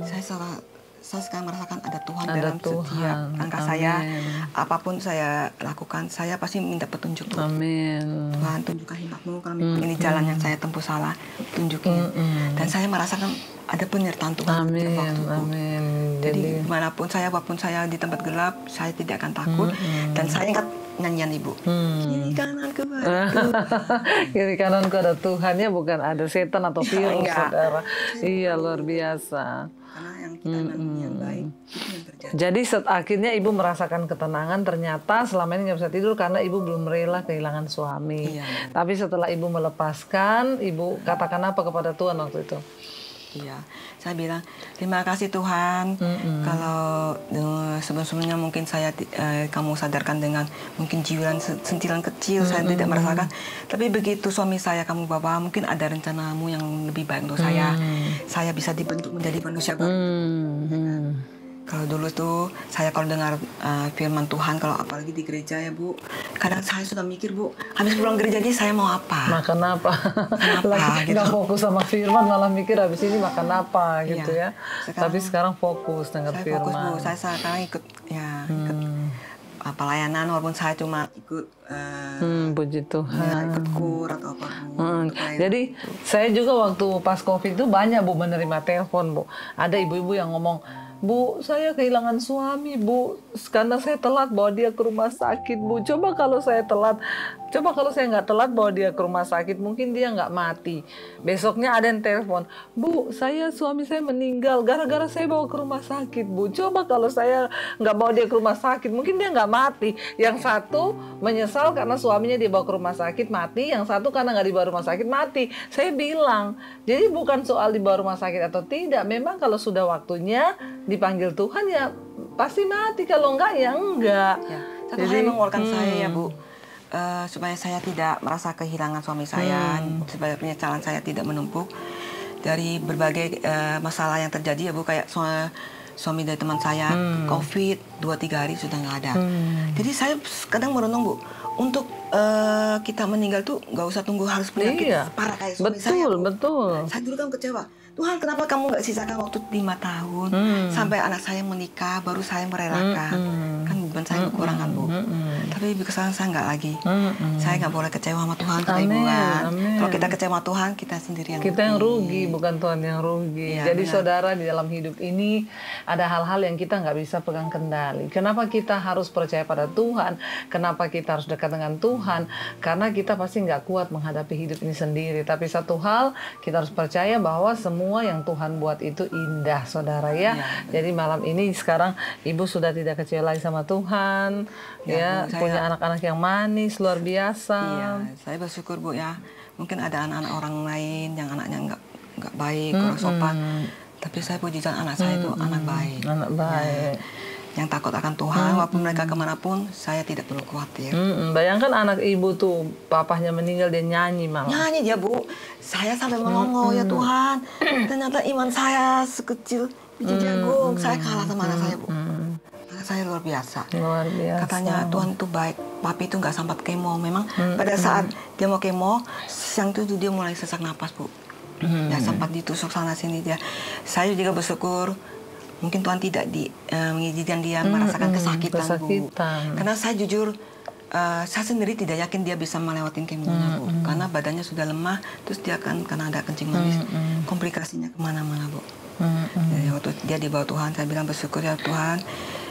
saya sekarang merasakan ada Tuhan dalam Tuhan. setiap langkah saya. Apapun saya lakukan, saya pasti minta petunjuk Tuhan. Amin. Tuhan tunjukkan hikmat-Mu, kalau ini jalan yang saya tempuh salah, tunjukin. Dan saya merasakan ada penyertaan Tuhan setiap waktu. Amin. Jadi dimanapun saya, walaupun saya di tempat gelap, saya tidak akan takut. Dan saya ingat nyanyian Ibu. Kiri kananku ada Tuhan. Kiri kananku ada Tuhan ya, bukan ada setan atau virus saudara. Iya, luar biasa. Karena yang kita nanti yang baik, itu yang terjadi. Jadi akhirnya Ibu merasakan ketenangan, ternyata selama ini nggak bisa tidur karena Ibu belum rela kehilangan suami. Tapi setelah Ibu melepaskan, Ibu katakan apa kepada Tuhan waktu itu? Iya, saya bilang terima kasih Tuhan. Kalau sebelum-sebelumnya mungkin saya kamu sadarkan dengan mungkin jiwa sentilan kecil, saya tidak merasakan. Tapi begitu suami saya kamu bawa, mungkin ada rencanamu yang lebih baik untuk saya. Saya bisa dibentuk menjadi manusia baru. Kalau dulu tuh saya kalau dengar firman Tuhan, kalau apalagi di gereja ya Bu, kadang saya sudah mikir Bu, habis pulang gereja ini saya mau apa? Makan apa? Lagi nggak fokus sama firman, malah mikir habis ini makan apa gitu ya. Tapi sekarang fokus dengan saya firman. Fokus Bu, saya sekarang ikut pelayanan, walaupun saya cuma ikut puji Tuhan. ikut kur atau apa Bu. Jadi saya juga waktu pas COVID itu banyak Bu menerima telepon Bu. Ada ibu-ibu yang ngomong, Bu, saya kehilangan suami, Bu, karena saya telat bawa dia ke rumah sakit, Bu. Coba kalau saya nggak telat bawa dia ke rumah sakit, mungkin dia nggak mati. Besoknya ada yang telepon, Bu, suami saya meninggal gara-gara saya bawa ke rumah sakit, Bu. Coba kalau saya nggak bawa dia ke rumah sakit, mungkin dia nggak mati. Yang satu menyesal karena suaminya dibawa ke rumah sakit mati, yang satu karena nggak dibawa rumah sakit mati. Saya bilang, jadi bukan soal dibawa rumah sakit atau tidak. Memang kalau sudah waktunya dipanggil Tuhan ya pasti mati, kalau enggak ya enggak. Ya, satu hal yang mengeluarkan saya ya Bu, supaya saya tidak merasa kehilangan suami saya, supaya penyesalan saya tidak menumpuk dari berbagai masalah yang terjadi ya Bu, kayak suami dari teman saya COVID 2-3 hari sudah nggak ada. Jadi saya kadang merenung Bu, untuk kita meninggal tuh nggak usah tunggu harus penyakit parah kayak suami saya. Betul. Saya dulu kan kecewa. Tuhan, kenapa kamu nggak sisakan waktu 5 tahun sampai anak saya menikah baru saya merelakan? Kan beban saya kekurangan Bu. Tapi kesan saya nggak lagi. Saya nggak boleh kecewa sama Tuhan, kata Ibu kan. Kalau kita kecewa sama Tuhan, kita sendiri yang kita yang rugi, bukan Tuhan yang rugi. Ya, jadi benar. saudara, di dalam hidup ini ada hal-hal yang kita nggak bisa pegang kendali. Kenapa kita harus percaya pada Tuhan? Kenapa kita harus dekat dengan Tuhan? Karena kita pasti nggak kuat menghadapi hidup ini sendiri. Tapi satu hal, kita harus percaya bahwa semua yang Tuhan buat itu indah, saudara ya. Jadi malam ini sekarang Ibu sudah tidak kecewa lagi sama Tuhan, ya, Bu, punya anak-anak yang manis luar biasa. Iya, saya bersyukur Bu ya. Mungkin ada anak-anak orang lain yang anaknya nggak baik, kurang sopan. Tapi saya puji Tuhan anak saya itu anak baik. Anak baik. Yang takut akan Tuhan, walaupun mereka kemanapun, saya tidak perlu khawatir. Bayangkan anak Ibu tuh, papahnya meninggal dia nyanyi malah. Nyanyi ya Bu, saya sampai melongo ya Tuhan. Ternyata iman saya sekecil biji jagung, saya kalah sama anak saya Bu. Anak saya luar biasa. Luar biasa. Katanya Tuhan itu baik, papi itu nggak sempat kemo. Memang pada saat dia mau kemo, siang itu dia mulai sesak napas Bu. Ya sempat ditusuk sana sini dia. Saya juga bersyukur. Mungkin Tuhan tidak mengizinkan dia merasakan kesakitan, Bu. Karena saya jujur, saya sendiri tidak yakin dia bisa melewati kemonya, Bu. Karena badannya sudah lemah, terus dia akan karena ada kencing manis, komplikasinya kemana-mana, Bu. Jadi waktu dia dibawa Tuhan, saya bilang bersyukur ya Tuhan,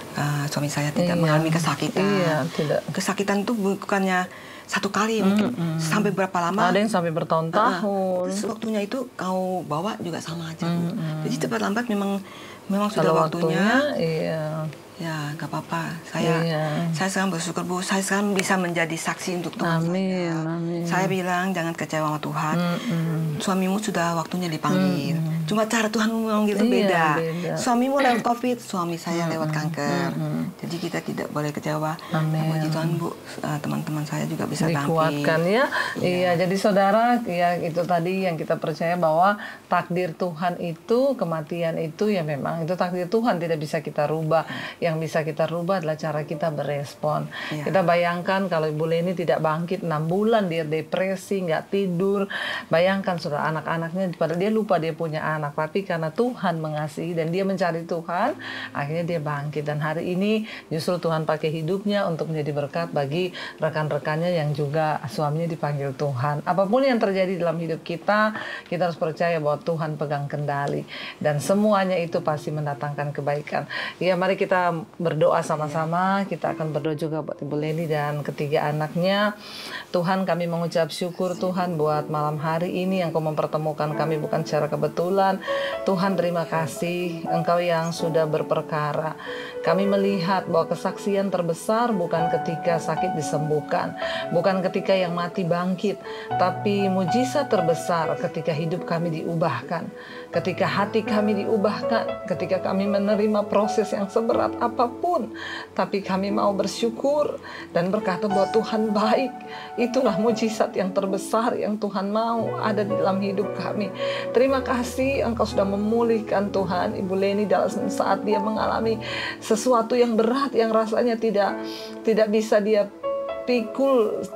suami saya tidak mengalami kesakitan. Iya, tidak. Kesakitan itu bukannya satu kali, mungkin sampai berapa lama. Ada yang sampai bertahun-tahun. Terus waktunya itu kau bawa juga sama aja, Bu. Jadi cepat lambat memang sudah waktunya. Iya. Ya, nggak apa-apa. Saya sekarang bersyukur Bu, saya sekarang bisa menjadi saksi untuk Tuhan. Amin. Saya bilang jangan kecewa sama Tuhan. Suamimu sudah waktunya dipanggil. Cuma cara Tuhan memanggil itu beda. Suamimu lewat COVID, suami saya lewat kanker. Jadi kita tidak boleh kecewa. Puji Tuhan Bu, teman-teman saya juga bisa dikuatkan ya. Iya, jadi saudara, ya itu tadi yang kita percaya bahwa takdir Tuhan itu, kematian itu ya memang itu takdir Tuhan, tidak bisa kita rubah. Yang bisa kita rubah adalah cara kita berespon. Kita bayangkan kalau Ibu Leni tidak bangkit 6 bulan, dia depresi, nggak tidur. Bayangkan saudara, anak-anaknya, padahal dia lupa dia punya anak, tapi karena Tuhan mengasihi dan dia mencari Tuhan, akhirnya dia bangkit. Dan hari ini justru Tuhan pakai hidupnya untuk menjadi berkat bagi rekan-rekannya yang juga suaminya dipanggil Tuhan. Apapun yang terjadi dalam hidup kita, kita harus percaya bahwa Tuhan pegang kendali dan semuanya itu pasti mendatangkan kebaikan. Ya, mari kita berdoa sama-sama. Kita akan berdoa juga buat Ibu Leni dan ketiga anaknya. Tuhan, kami mengucap syukur Tuhan buat malam hari ini Engkau mempertemukan kami bukan secara kebetulan. Tuhan, terima kasih Engkau yang sudah berperkara. Kami melihat bahwa kesaksian terbesar bukan ketika sakit disembuhkan, bukan ketika yang mati bangkit, tapi mujizat terbesar ketika hidup kami diubahkan, ketika hati kami diubahkan, ketika kami menerima proses yang seberat apapun, tapi kami mau bersyukur dan berkata bahwa Tuhan baik. Itulah mujizat yang terbesar yang Tuhan mau ada di dalam hidup kami. Terima kasih Engkau sudah memulihkan Tuhan Ibu Leni dalam saat dia mengalami sesuatu yang berat yang rasanya tidak bisa dia pikul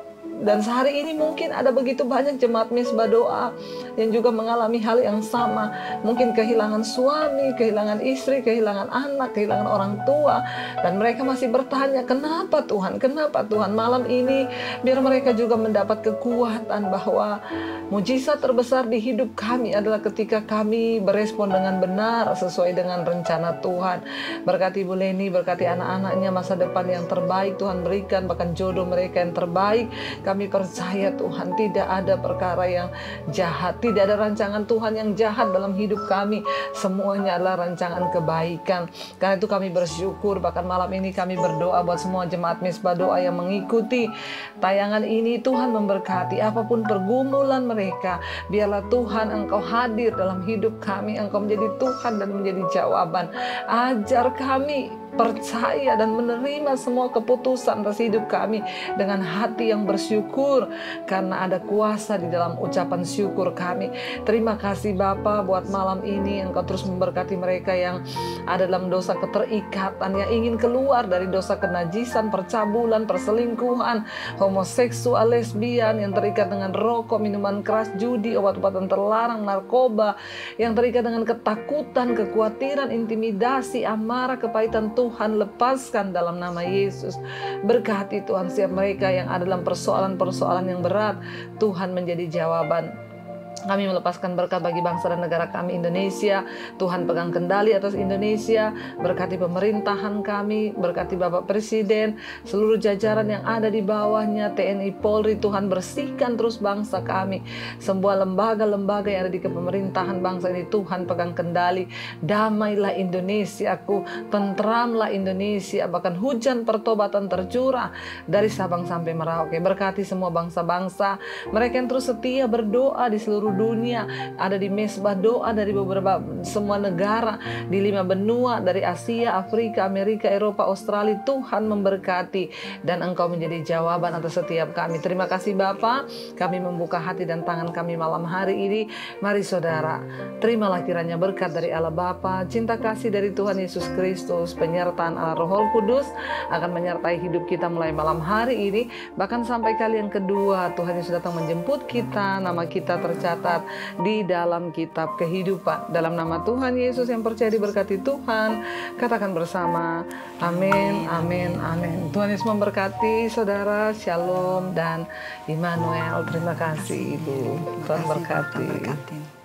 Dan sehari ini mungkin ada begitu banyak jemaat Mezbah Doa yang juga mengalami hal yang sama. Mungkin kehilangan suami, kehilangan istri, kehilangan anak, kehilangan orang tua. Dan mereka masih bertanya, kenapa Tuhan? Kenapa Tuhan? Malam ini biar mereka juga mendapat kekuatan bahwa mujizat terbesar di hidup kami adalah ketika kami berespon dengan benar sesuai dengan rencana Tuhan. Berkati Ibu Leni, berkati anak-anaknya, masa depan yang terbaik Tuhan berikan, bahkan jodoh mereka yang terbaik. Kami percaya Tuhan tidak ada perkara yang jahat, tidak ada rancangan Tuhan yang jahat dalam hidup kami. Semuanya adalah rancangan kebaikan. Karena itu kami bersyukur, bahkan malam ini kami berdoa buat semua jemaat Mezbah Doa yang mengikuti tayangan ini. Tuhan memberkati apapun pergumulan mereka. Biarlah Tuhan Engkau hadir dalam hidup kami. Engkau menjadi Tuhan dan menjadi jawaban. Ajar kami percaya dan menerima semua keputusan atas hidup kami dengan hati yang bersyukur, karena ada kuasa di dalam ucapan syukur kami. Terima kasih Bapa buat malam ini. Engkau terus memberkati mereka yang ada dalam dosa keterikatan, yang ingin keluar dari dosa kenajisan, percabulan, perselingkuhan, homoseksual, lesbian, yang terikat dengan rokok, minuman keras, judi, obat-obatan terlarang, narkoba, yang terikat dengan ketakutan, kekhawatiran, intimidasi, amarah, kepahitan. Tuhan lepaskan dalam nama Yesus. Berkati Tuhan setiap mereka yang ada dalam persoalan-persoalan yang berat. Tuhan menjadi jawaban. Kami melepaskan berkat bagi bangsa dan negara kami Indonesia. Tuhan pegang kendali atas Indonesia. Berkati pemerintahan kami, berkati Bapak Presiden, seluruh jajaran yang ada di bawahnya, TNI, Polri. Tuhan bersihkan terus bangsa kami. Semua lembaga-lembaga yang ada di kepemerintahan bangsa ini, Tuhan pegang kendali. Damailah Indonesiaku, tentramlah Indonesia. Bahkan hujan pertobatan tercurah dari Sabang sampai Merauke. Berkati semua bangsa-bangsa, mereka yang terus setia berdoa di seluruh dunia, ada di Mezbah Doa dari beberapa semua negara, di 5 benua, dari Asia, Afrika, Amerika, Eropa, Australia. Tuhan memberkati dan Engkau menjadi jawaban atas setiap kami. Terima kasih Bapa, kami membuka hati dan tangan kami malam hari ini. Mari saudara, terimalah kiranya berkat dari Allah Bapa, cinta kasih dari Tuhan Yesus Kristus, penyertaan Allah Roh Kudus akan menyertai hidup kita mulai malam hari ini, bahkan sampai kali yang kedua Tuhan Yesus datang menjemput kita. Nama kita tercatat di dalam kitab kehidupan. Dalam nama Tuhan Yesus yang percaya diberkati Tuhan, katakan bersama, amin, amin, amin. Tuhan Yesus memberkati saudara. Shalom dan Immanuel. Terima kasih Ibu. Tuhan berkati.